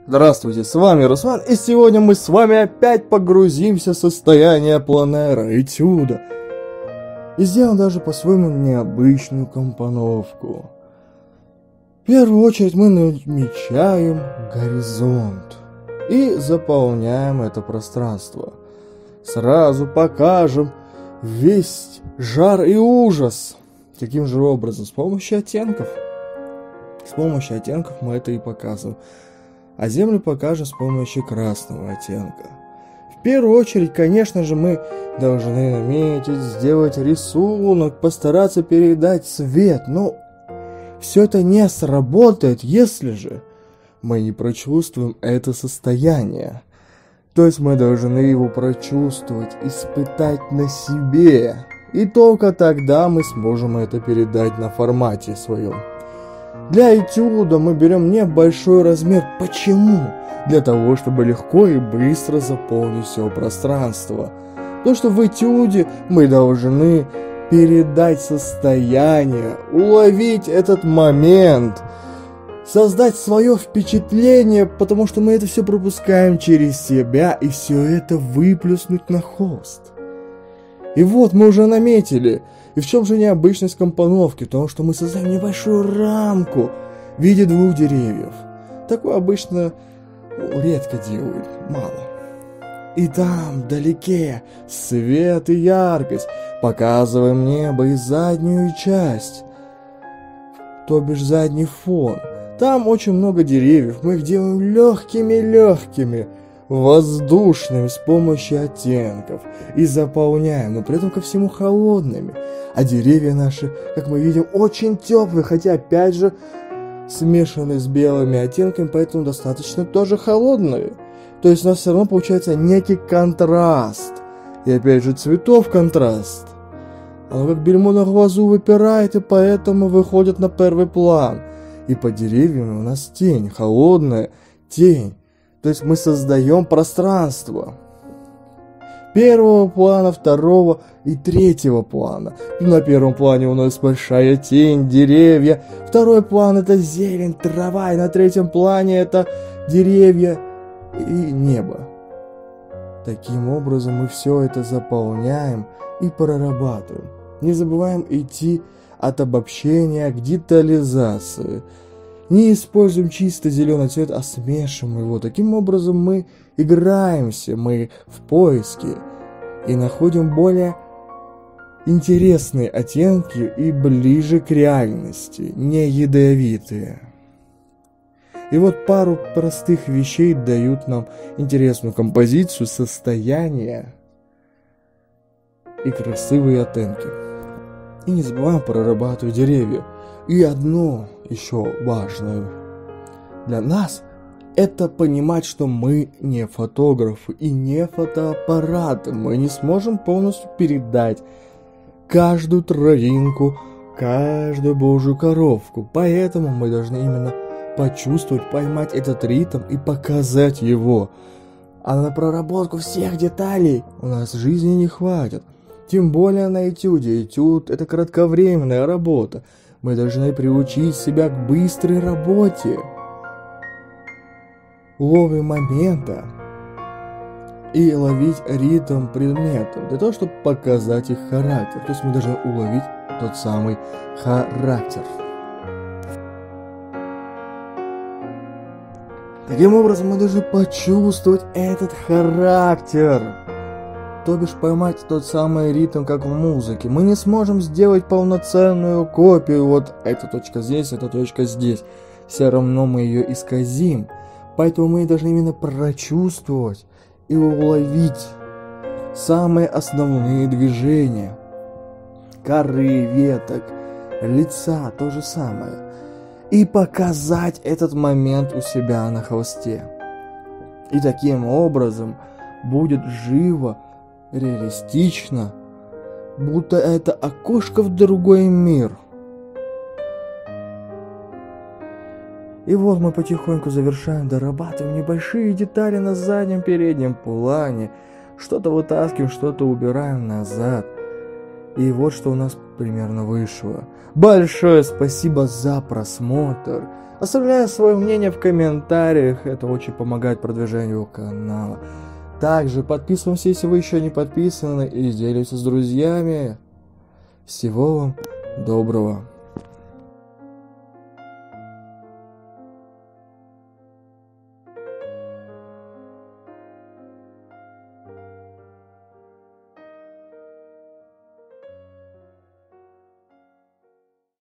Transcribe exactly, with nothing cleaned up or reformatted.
Здравствуйте, с вами Руслан, и сегодня мы с вами опять погрузимся в состояние планера этюда. И сделаем даже по-своему необычную компоновку. В первую очередь мы намечаем горизонт и заполняем это пространство. Сразу покажем весь жар и ужас. Каким же образом? С помощью оттенков. С помощью оттенков мы это и показываем. А землю покажем с помощью красного оттенка. В первую очередь, конечно же, мы должны наметить, сделать рисунок, постараться передать цвет. Но все это не сработает, если же мы не прочувствуем это состояние. То есть мы должны его прочувствовать, испытать на себе. И только тогда мы сможем это передать на формате своем. Для этюда мы берем небольшой размер. Почему? Для того, чтобы легко и быстро заполнить все пространство. То, что в этюде мы должны передать состояние, уловить этот момент, создать свое впечатление, потому что мы это все пропускаем через себя и все это выплюснуть на холст. И вот мы уже наметили. И в чем же необычность компоновки? В том, что мы создаем небольшую рамку в виде двух деревьев. Такое обычно ну, редко делают, мало. И там, вдалеке, свет и яркость. Показываем небо и заднюю часть, то бишь задний фон. Там очень много деревьев, мы их делаем легкими-легкими, воздушными с помощью оттенков и заполняем, но при этом ко всему холодными. А деревья наши, как мы видим, очень теплые, хотя опять же смешаны с белыми оттенками, поэтому достаточно тоже холодные. То есть у нас все равно получается некий контраст. И опять же цветов контраст. Оно как бельмо на глазу выпирает и поэтому выходит на первый план. И под деревьями у нас тень, холодная тень. То есть мы создаем пространство первого плана, второго и третьего плана. На первом плане у нас большая тень, деревья. Второй план это зелень, трава. И на третьем плане это деревья и небо. Таким образом мы все это заполняем и прорабатываем. Не забываем идти от обобщения к детализации. Не используем чисто зеленый цвет, а смешиваем его. Таким образом мы играемся, мы в поиске и находим более интересные оттенки и ближе к реальности, не ядовитые. И вот пару простых вещей дают нам интересную композицию, состояние и красивые оттенки. И не забываем прорабатывать деревья. И одно еще важное для нас — это понимать, что мы не фотографы и не фотоаппараты. Мы не сможем полностью передать каждую травинку, каждую божью коровку. Поэтому мы должны именно почувствовать, поймать этот ритм и показать его. А на проработку всех деталей у нас жизни не хватит. Тем более на этюде. Этюд — это кратковременная работа. Мы должны приучить себя к быстрой работе, лове момента и ловить ритм предметов, для того, чтобы показать их характер. То есть мы должны уловить тот самый характер. Таким образом мы должны почувствовать этот характер. То бишь поймать тот самый ритм, как в музыке. Мы не сможем сделать полноценную копию. Вот эта точка здесь, эта точка здесь. Все равно мы ее исказим. Поэтому мы должны именно прочувствовать и уловить самые основные движения. Коры, веток, лица, то же самое. И показать этот момент у себя на холсте. И таким образом будет живо, реалистично, будто это окошко в другой мир. И вот мы потихоньку завершаем, дорабатываем небольшие детали на заднем, переднем плане. Что-то вытаскиваем, что-то убираем назад. И вот что у нас примерно вышло. Большое спасибо за просмотр. Оставляя свое мнение в комментариях, это очень помогает продвижению канала. Также подписываемся, если вы еще не подписаны, и делитесь с друзьями. Всего вам доброго.